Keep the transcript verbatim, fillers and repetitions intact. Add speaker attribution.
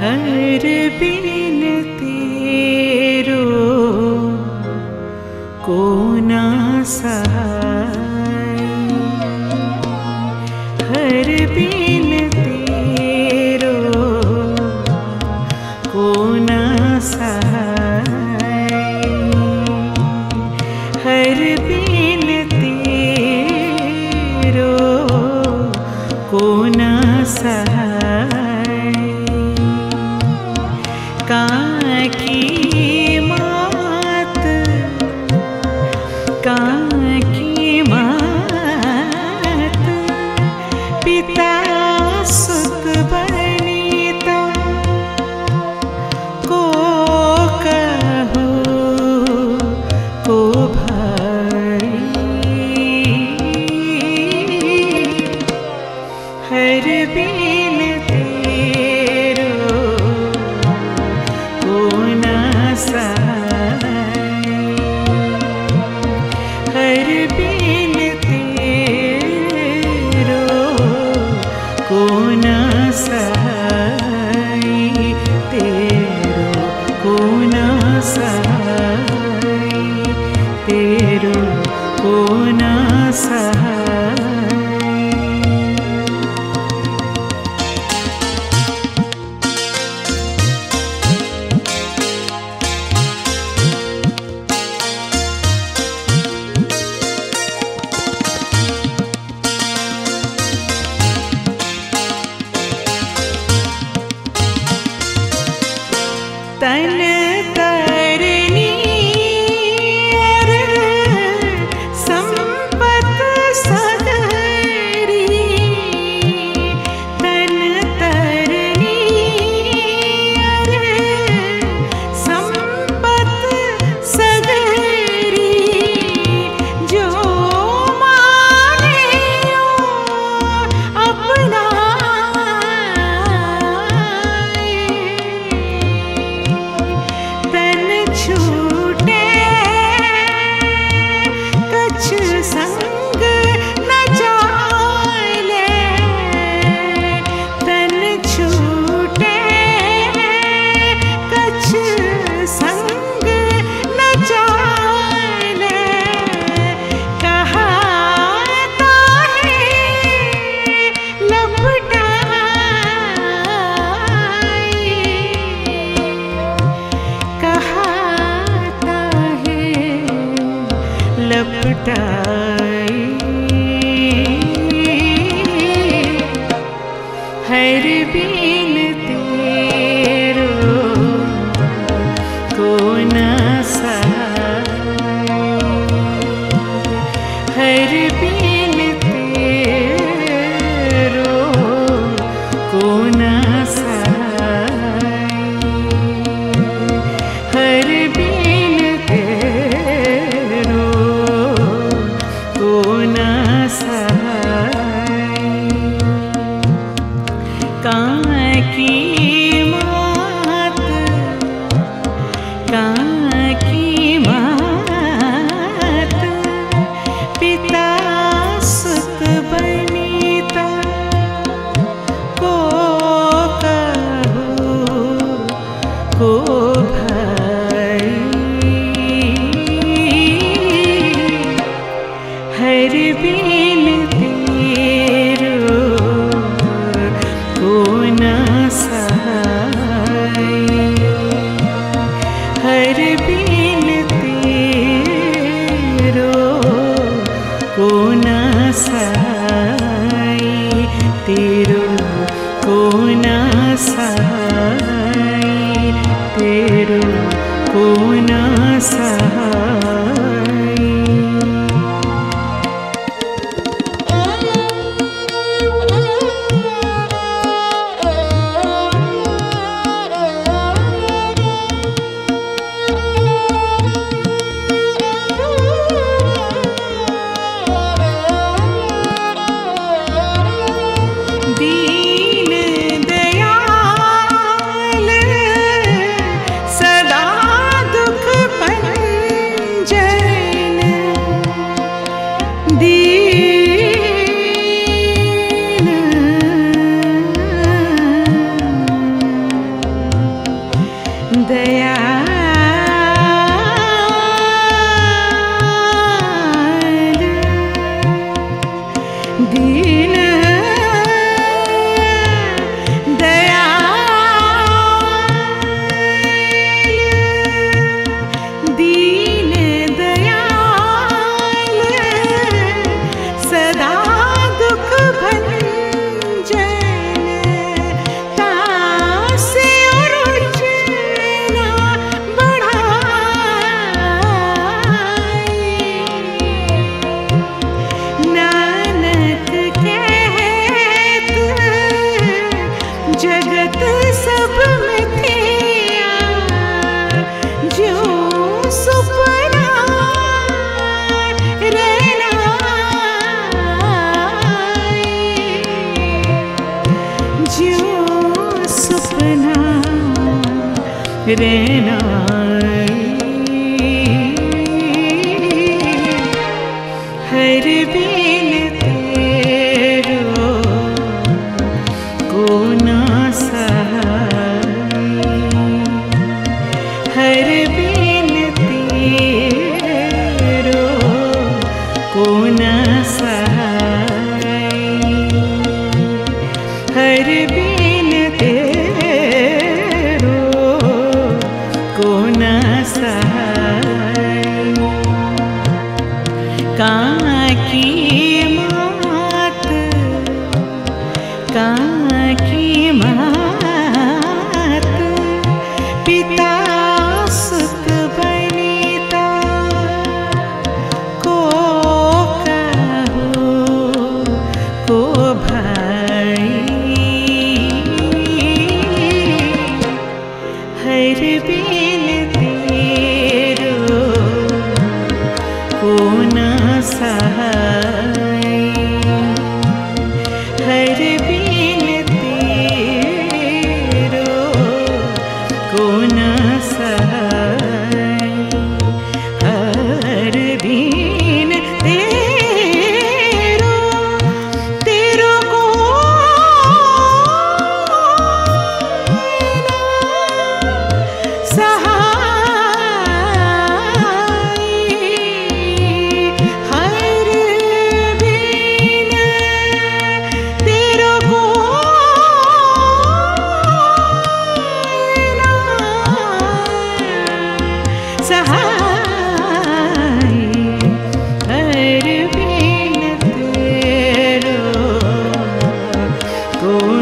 Speaker 1: हर बिन तेरो को ना सहाय, हर बिन तेरो को ना सहाय, हर बिन तेरो को ना सहाय। काकी मात काकी मात पिता सुत बनीता को कहो को भाई, हर बिन तेरो को ना सहाय, हर बिन तेरो को ना सहाय, तेरो को ना सहाय, तेरो को ना सहाय। तन तरनी संपत सगरी, तन तरनी संपत सगरी, जो माने अपना छूटे कछ संग न जाले, तन छूटे कछ संग न जाले, कहा ताहे लपटाई, कहा लपटाई, हर बिन तेरो को ना सहाय, हर बिन तेरो को ना सहाय, हर बिन तेरो को ना सहाय। काकी मात काकी मात पिता सुत बनीता को कहो को भाई, हर बिन तेरो को ना सहाय, हर बिन तेरो को ना सहाय, तेरो को ना सहाय, तेरो को ना सहाय। दीन दयाल सदा दुख पर रहना हर बिन तेरो को ना सहाय हर बिन तेरो को ना सहाय हर बिन तेरो को ना सहाय काकी मात काकी मात पिता सुत बनिता को कहो को भाई हर बिन तेरो को ना सहाय हर बिन तेरो को ना सहाय हर बिन तेरो तेरो को सहाय हर बिन तेरो को सहाय हर बिन तेरो को